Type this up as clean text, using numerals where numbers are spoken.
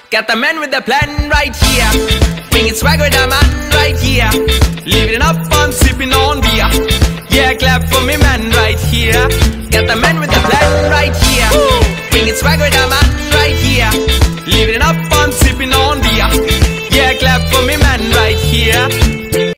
Got the man with the plan right here. Bringing swag with the man right here. Living it up, I'm sipping on beer. Yeah, clap for me man right here. Got the man with the plan right here. Bringing swag with the man right here. Living it up, I'm sipping on beer. Yeah, clap for me man right here.